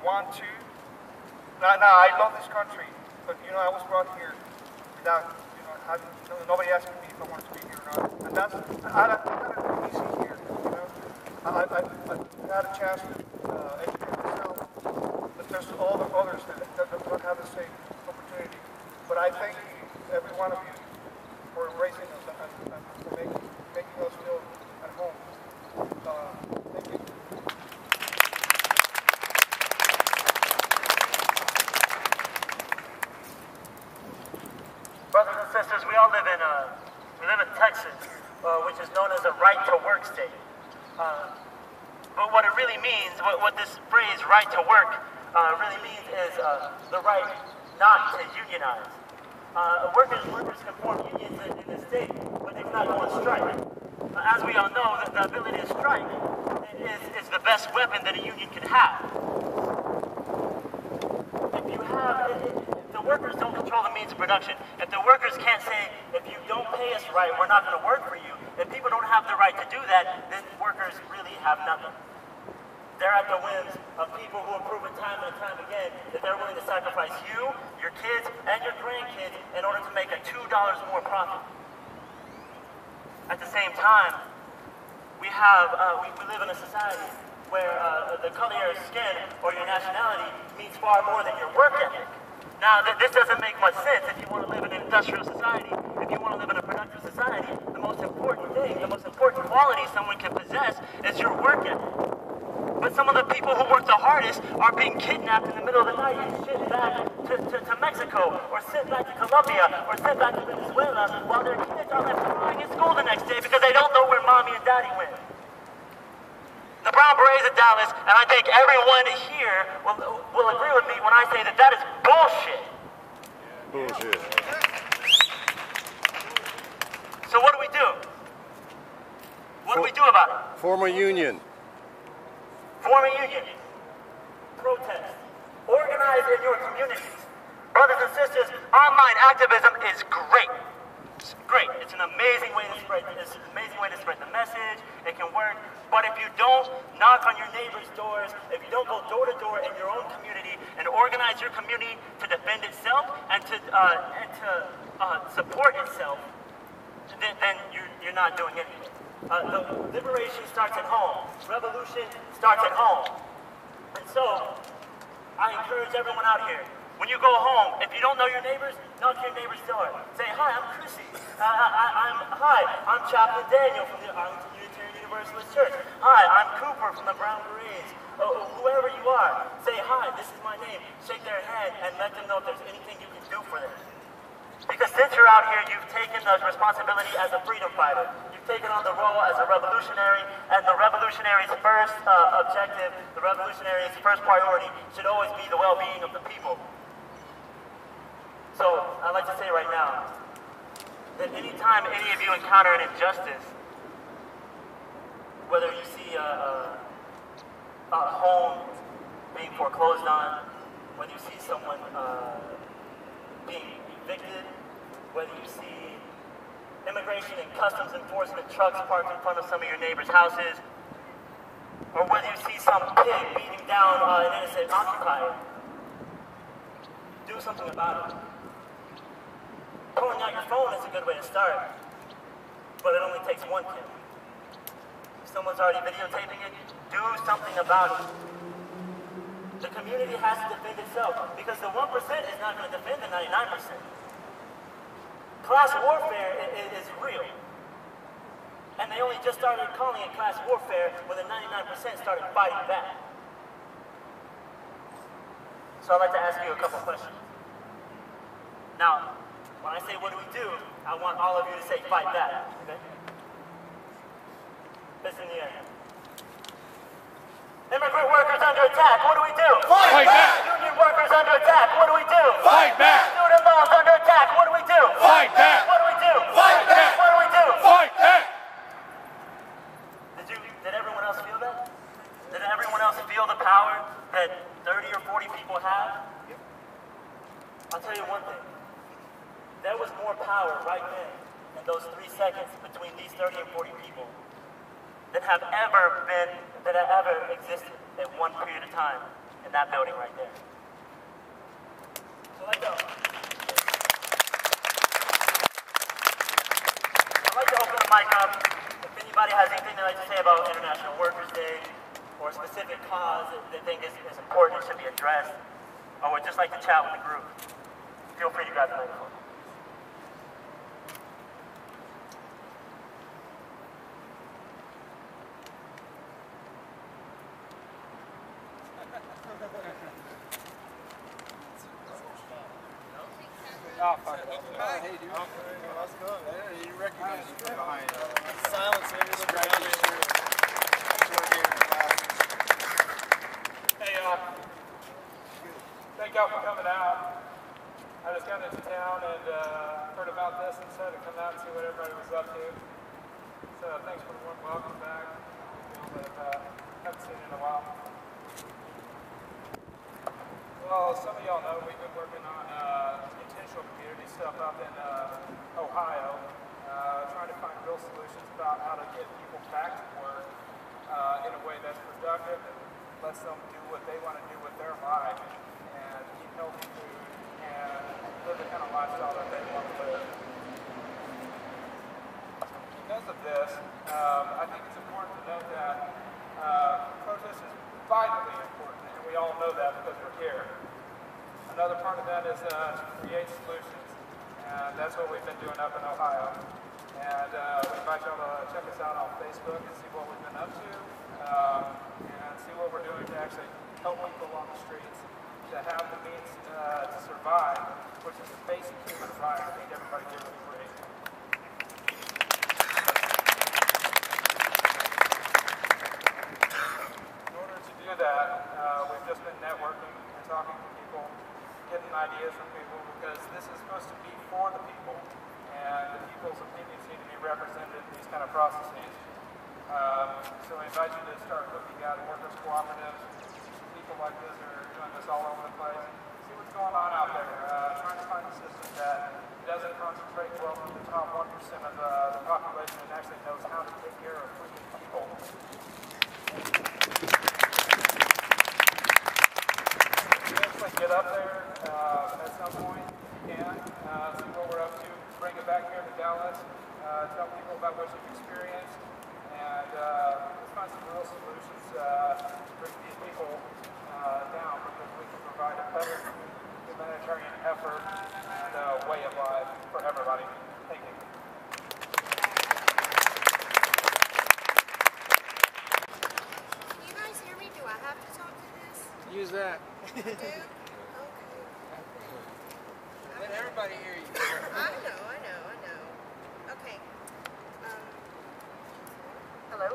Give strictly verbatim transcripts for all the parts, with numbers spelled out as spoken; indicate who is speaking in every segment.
Speaker 1: want to. Now, now, I love this country, but you know, I was brought here without, you know, having, you know, nobody asking me if I wanted to be here or not. And that's, I had it easy here, you know. I, I, I had a chance to uh, educate myself, but there's all the others that, that don't have the same opportunity. But I thank every one of you for embracing us and, and, and for making, making us feel at home. Uh, thank you.
Speaker 2: Brothers and sisters, we all live in uh, we live in Texas, uh, which is known as a right-to-work state. Uh, but what it really means, what, what this phrase "right to work" uh, really means, is uh, the right not to unionize. Uh, workers, workers can form unions in, in the state, but they cannot go on strike. Uh, as we all know, the, the ability to strike is, is the best weapon that a union can have. If you have, if, if the workers don't control the means of production, if the workers can't say, if you don't pay us right, we're not going to work for you, if people don't have the right to do that, then workers really have nothing. They're at the whims of people who have proven time and time again that they're willing to sacrifice you, your kids, and your grandkids in order to make a two dollars more profit. At the same time, we have, uh, we, we live in a society where uh, the color of your skin or your nationality means far more than your work ethic. Now, th this doesn't make much sense if you want to live in an industrial society, if you want to live in a productive society. The most important thing, the most important quality someone can possess is your work ethic. But some of the people who work the hardest are being kidnapped in the middle of the night and shipped back to, to, to Mexico, or sent back to Colombia, or sent back to Venezuela, while their kids are left crying in school the next day because they don't know where mommy and daddy went. The Brown Berets of Dallas, and I think everyone here will, will agree with me when I say that that is bullshit.
Speaker 3: Bullshit.
Speaker 2: So what do we do? What do we do about it?
Speaker 3: Form a union.
Speaker 2: Form a union. Protest. Organize in your communities. Brothers and sisters, online activism is great. It's great. It's an amazing way to spread. It's an amazing way to spread the message. It can work. But if you don't knock on your neighbors' doors, if you don't go door to door in your own community and organize your community to defend itself and to uh, and to uh, support itself, then, then you're, you're not doing anything. Uh, the liberation starts at home. Revolution starts at home. And so, I encourage everyone out here, when you go home, if you don't know your neighbors, knock your neighbor's door. Say, hi, I'm Chrissy. Uh, I, I'm, hi, I'm Chaplain Daniel from the Arlington Unitarian Universalist Church. Hi, I'm Cooper from the Brown Berets. Uh, whoever you are, say, hi, this is my name. Shake their hand and let them know if there's anything you can do for them. Because since you're out here, you've taken the responsibility as a freedom fighter. You've taken on the role as a revolutionary, and the revolutionary's first uh, objective, the revolutionary's first priority should always be the well-being of the people. So, I'd like to say right now, that anytime any of you encounter an injustice, whether you see a, a, a home being foreclosed on, whether you see someone uh, being evicted, whether you see immigration and customs enforcement trucks parked in front of some of your neighbors' houses, or whether you see some pig beating down uh, an innocent occupier, do something about it. Pulling out your phone is a good way to start, but it only takes one kill. If someone's already videotaping it, do something about it. The community has to defend itself, because the one percent is not going to defend the ninety-nine percent. Class warfare is, is real. And they only just started calling it class warfare when the ninety-nine percent started fighting back. So I'd like to ask you a couple questions. Now, when I say what do we do, I want all of you to say fight back. Okay? Fist in the air. Immigrant workers under attack, what do we do?
Speaker 3: Fight back!
Speaker 2: Union workers under attack, what do we do?
Speaker 3: Fight back!
Speaker 2: Student loans under attack, what do we do?
Speaker 3: Fight back!
Speaker 2: What do we do?
Speaker 3: Fight back!
Speaker 2: What do we do?
Speaker 3: Fight back!
Speaker 2: Did you, did everyone else feel that? Did everyone else feel the power that thirty or forty people have? I'll tell you one thing. There was more power right then in those three seconds between these thirty and forty people than have ever been, that have ever existed at one period of time in that building right there. So let's go. I'd like to open the mic up. If anybody has anything they'd like to say about International Workers' Day or a specific cause that they think is, is important and should be addressed, or would just like to chat with the group, feel free to grab the microphone.
Speaker 4: Oh, fuck it. Oh, hey, dude. Okay, let's go. Yeah, you recognize you from behind. Silence, maybe look around you.
Speaker 1: Hey, uh, thank y'all for coming out. I just got into town and uh, heard about this and decided to come out and see what everybody was up to. So thanks for the warm welcome back. But uh, haven't seen it in a while. Well, some of y'all know we've been working on uh, intentional community stuff up in uh, Ohio, uh, trying to find real solutions about how to get people back to work uh, in a way that's productive and lets them do what they want to do with their life and eat healthy food and live the kind of lifestyle that they want to live. Because of this, um, I think it's important to note that uh, protest is vitally important, and we all know that because we're here. Another part of that is uh, to create solutions, and that's what we've been doing up in Ohio. And uh, we invite y'all to check us out on Facebook and see what we've been up to, um, and see what we're doing to actually help people on the streets to have the means uh, to survive, which is a basic human right. I think everybody here would agree. In order to do that, uh, we've just been networking and talking to people, getting ideas from people, because this is supposed to be for the people, and the people's opinions need to be represented in these kind of processes. Um, so we invite you to start looking at workers' cooperatives. People like this are doing this all over the place. See what's going on out there. Uh, trying to find a system that doesn't concentrate well on the top one percent of uh, the population and actually knows how to take care of freaking people. Eventually get up there uh, at some point, you can, uh, see what we're up to, bring it back here to Dallas, uh, tell people about what you've experienced, and uh, let's find some real solutions uh, to bring these people uh, down, because we can provide a better humanitarian effort and uh, way of life for everybody. Thank you.
Speaker 5: Can you guys hear me? Do I have to talk to this?
Speaker 4: Use that.
Speaker 5: Do? Okay.
Speaker 4: Let everybody hear you.
Speaker 5: I know, I know, I know. Okay. Um, hello?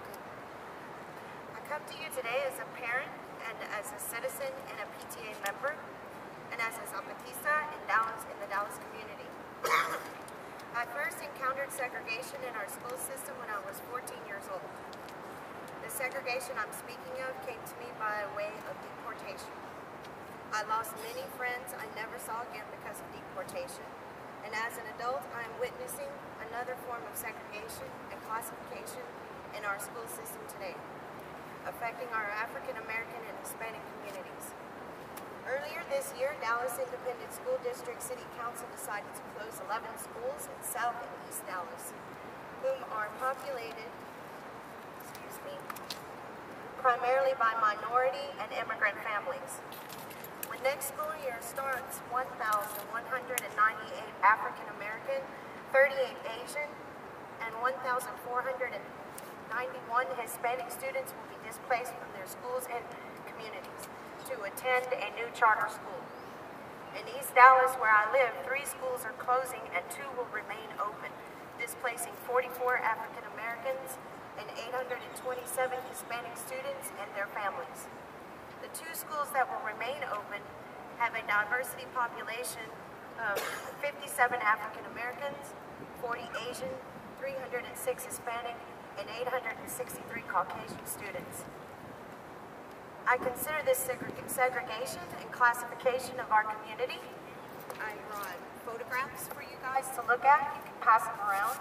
Speaker 5: I come to you today as a parent and as a citizen and a P T A member and as a Zapatista in Dallas, in the Dallas community. I first encountered segregation in our school system when I was fourteen years old. The segregation I'm speaking of came to me by way of deportation. I lost many friends I never saw again because of deportation. And as an adult, I am witnessing another form of segregation and classification in our school system today, affecting our African American and Hispanic communities. Earlier this year, Dallas Independent School District City Council decided to close eleven schools in South and East Dallas, whom are populated, excuse me, primarily by minority and immigrant families. When next school year starts, one thousand one hundred ninety-eight African American, thirty-eight Asian, and one thousand four hundred ninety-one Hispanic students will be displaced from their schools and communities to attend a new charter school. In East Dallas, where I live, three schools are closing and two will remain open, displacing forty-four African Americans and eight hundred twenty-seven Hispanic students and their families. The two schools that will remain open have a diversity population of fifty-seven African Americans, forty Asian, three hundred six Hispanic, and eight hundred sixty-three Caucasian students. I consider this segregation and classification of our community. I brought photographs for you guys to look at. You can pass them around.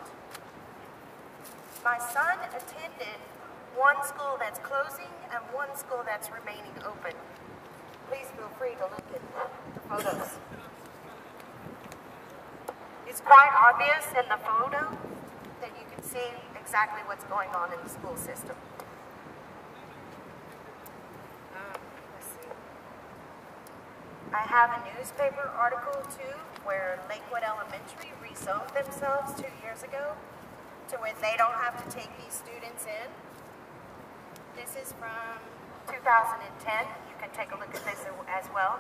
Speaker 5: My son attended one school that's closing and one school that's remaining open. free to look at the photos. It's quite obvious in the photo that you can see exactly what's going on in the school system. Um, let's see. I have a newspaper article too where Lakewood Elementary rezoned themselves two years ago to where they don't have to take these students in. This is from two thousand ten. You can take a look at this as well.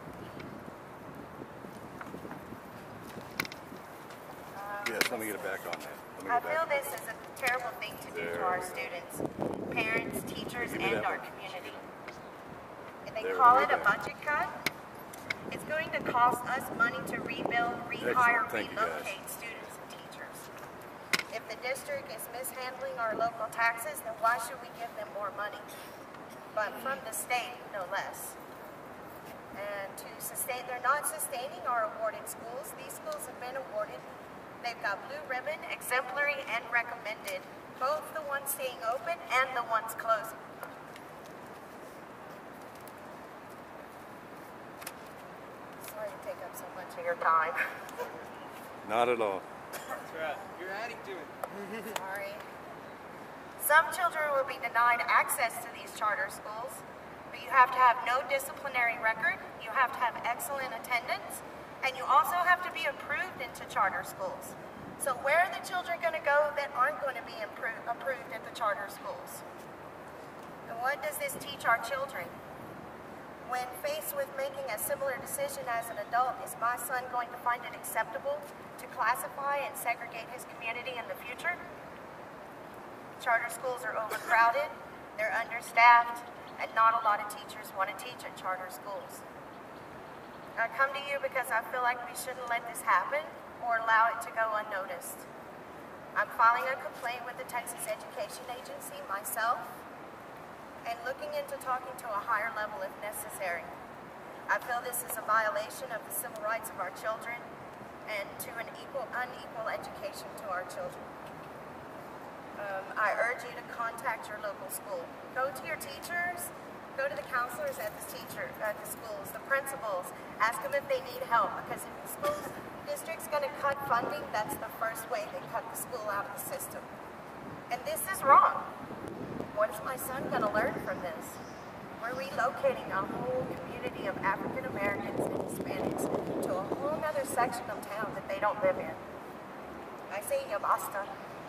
Speaker 3: Yes, let me get it back on that. Let me
Speaker 5: I
Speaker 3: get
Speaker 5: feel
Speaker 3: back.
Speaker 5: this is a terrible thing to do to our students, parents, teachers,
Speaker 3: Give me
Speaker 5: and
Speaker 3: that
Speaker 5: our
Speaker 3: one.
Speaker 5: community. If they
Speaker 3: There,
Speaker 5: call
Speaker 3: let
Speaker 5: it
Speaker 3: me
Speaker 5: a
Speaker 3: back.
Speaker 5: budget cut, it's going to cost us money to rebuild, rehire,
Speaker 3: Excellent. Thank you, guys.
Speaker 5: relocate students and teachers. If the district is mishandling our local taxes, then why should we give them more money? But from the state, no less. And to sustain, they're not sustaining our awarded schools. These schools have been awarded. They've got blue ribbon, exemplary, and recommended. Both the ones staying open and the ones closing. Sorry to take up so much of your time.
Speaker 3: Not at all.
Speaker 4: That's right. You're adding to it.
Speaker 5: Sorry. Some children will be denied access to these charter schools, but you have to have no disciplinary record, you have to have excellent attendance, and you also have to be approved into charter schools. So where are the children going to go that aren't going to be approved, approved at the charter schools? And what does this teach our children? When faced with making a similar decision as an adult, is my son going to find it acceptable to classify and segregate his community in the future? Charter schools are overcrowded, they're understaffed, and not a lot of teachers want to teach at charter schools. I come to you because I feel like we shouldn't let this happen or allow it to go unnoticed. I'm filing a complaint with the Texas Education Agency myself and looking into talking to a higher level if necessary. I feel this is a violation of the civil rights of our children and to an equal, unequal education to our children. Um, I urge you to contact your local school. Go to your teachers, go to the counselors at the teacher at the schools, the principals, ask them if they need help, because if the school district's going to cut funding, that's the first way they cut the school out of the system. And this is wrong. What is my son going to learn from this? We're relocating a whole community of African Americans and Hispanics to a whole other section of town that they don't live in. I say ya basta.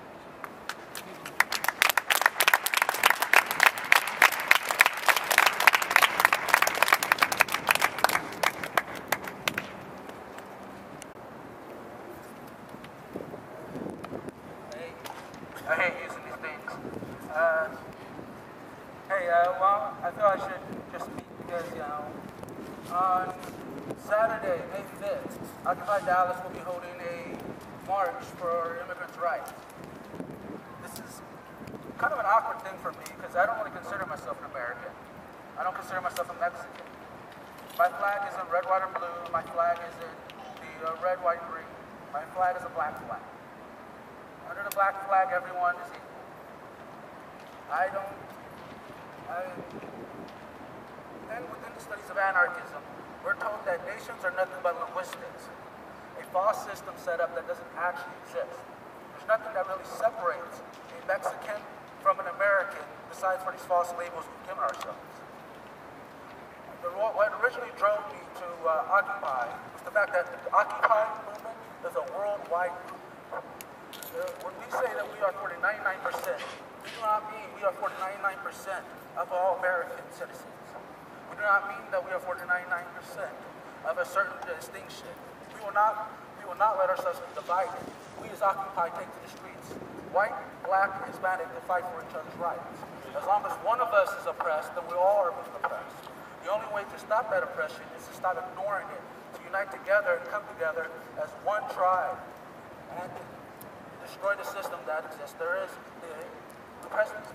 Speaker 6: I hate using these things. Uh, hey, uh, well, I thought I should just speak because, you know, on Saturday, May fifth, Occupy Dallas will be holding a march for immigrants' rights. This is kind of an awkward thing for me because I don't really consider myself an American. I don't consider myself a Mexican. My flag isn't red, white, or blue. My flag isn't the uh, red, white, green. My flag is a black flag. Under the black flag, everyone is equal. I don't, I, and within the studies of anarchism, we're told that nations are nothing but linguistics, a false system set up that doesn't actually exist. There's nothing that really separates a Mexican from an American besides for these false labels we've given ourselves. The, what originally drove me to uh, Occupy was the fact that the Occupy movement is a worldwide movement. Uh, when we say that we are for the ninety-nine percent, we do not mean we are for the ninety-nine percent of all American citizens. We do not mean that we are for the ninety-nine percent of a certain distinction. We will not, we will not let ourselves be divided. We as Occupy take to the streets, white, black, Hispanic, to fight for each other's rights. As long as one of us is oppressed, then we all are being oppressed. The only way to stop that oppression is to stop ignoring it, to unite together and come together as one tribe and destroy the system that exists. There is the, the president's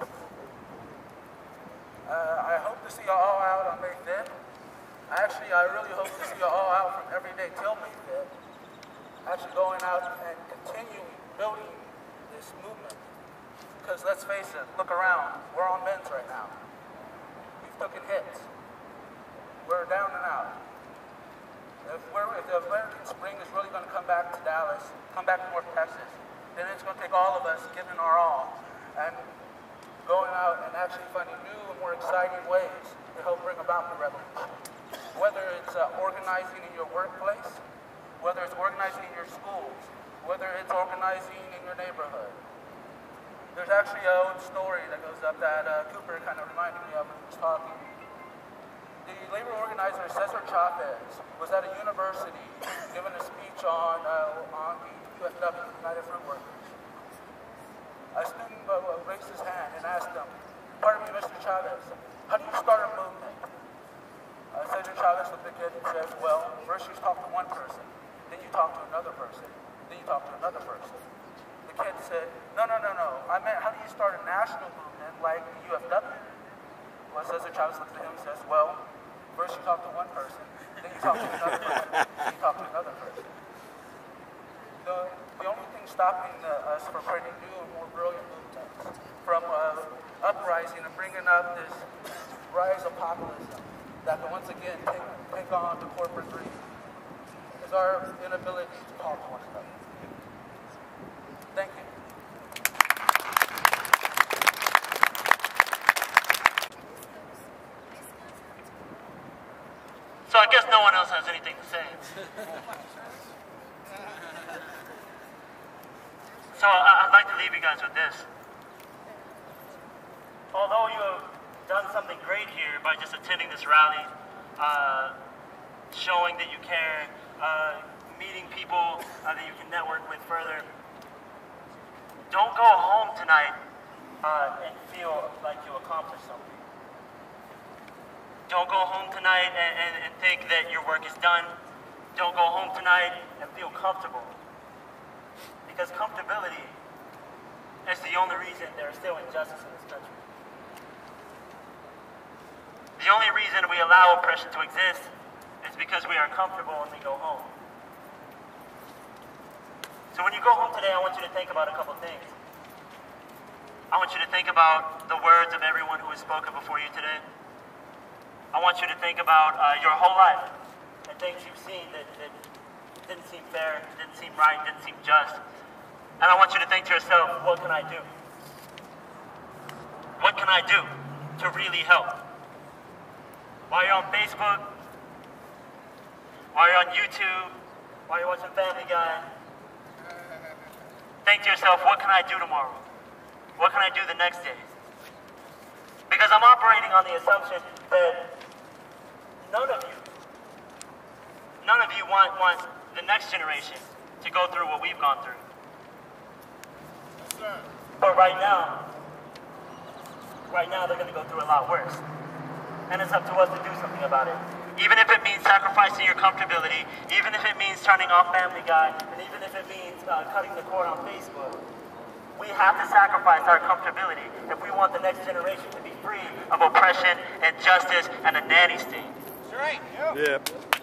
Speaker 6: uh, I hope to see you all out on May fifth. Actually, I really hope to see you all out from every day till May fifth. Actually going out and continuing building this movement. Because let's face it, look around. We're on men's right now. We've taken hits. We're down and out. If, we're, if the American Spring is really going to come back to Dallas, come back to North Texas, then it's going to take all of us giving our all and going out and actually finding new and more exciting ways to help bring about the revolution. Whether it's uh, organizing in your workplace, whether it's organizing in your schools, whether it's organizing in your neighborhood. There's actually an old story that goes up that uh, Cooper kind of reminded me of when he was talking. The labor organizer Cesar Chavez was at a university giving a speech on, uh, on the D F W, United Fruit Workers. A student uh, raised his hand and asked him, "Pardon me, Mister Chavez, how do you start a movement?" Uh, Cesar Chavez looked at the kid and says, "Well, first you talk to one person, then you talk to another person, then you talk to another person." The kid said, "No, no, no, no. I meant, how do you start a national movement like the U F W?" Well, Cesar Chavez looked at him and says, "Well, first you talk to one person, then you talk to another person, then you talk to another person." The, the only thing stopping the, us from creating new and more brilliant movements, from uh, uprising and bringing up this rise of populism that can once again take, take on the corporate dream, is our inability to talk to one another. Thank you.
Speaker 2: So I guess no one else has anything to say. So I- I'd like to leave you guys with this. Although you have done something great here by just attending this rally, uh, showing that you care, uh, meeting people uh, that you can network with further, don't go home tonight uh, and feel like you accomplished something. Don't go home tonight and, and, and think that your work is done. Don't go home tonight and feel comfortable. Because comfortability is the only reason there is still injustice in this country. The only reason we allow oppression to exist is because we are comfortable when we go home. So when you go home today, I want you to think about a couple things. I want you to think about the words of everyone who has spoken before you today. I want you to think about uh, your whole life and things you've seen that, that didn't seem fair, didn't seem right, didn't seem just. And I want you to think to yourself, what can I do? What can I do to really help? While you're on Facebook, while you're on YouTube, while you're watching Family Guy, think to yourself, what can I do tomorrow? What can I do the next day? Because I'm operating on the assumption that none of you, none of you want, want the next generation to go through what we've gone through.
Speaker 4: Yes, sir.
Speaker 2: But right now, right now they're going to go through a lot worse. And it's up to us to do something about it. Even if it means sacrificing your comfortability, even if it means turning off Family Guy, and even if it means uh, cutting the cord on Facebook, we have to sacrifice our comfortability if we want the next generation to be free of oppression, injustice, and a nanny state.
Speaker 4: That's right. Yep.
Speaker 3: Yep.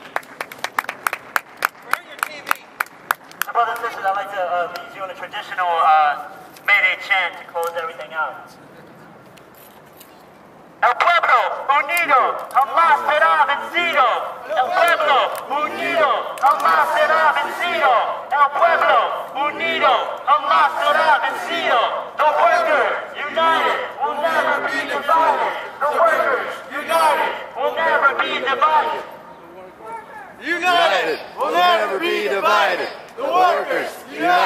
Speaker 4: Where's your T V?
Speaker 2: So brothers and sisters, I'd like to uh, lead you in a traditional uh, Mayday chant to close everything out. El pueblo unido jamás será vencido. El pueblo unido jamás será vencido. El pueblo unido jamás será vencido. The workers united will never be divided. The workers united will never be divided.
Speaker 4: United will never be divided. The workers united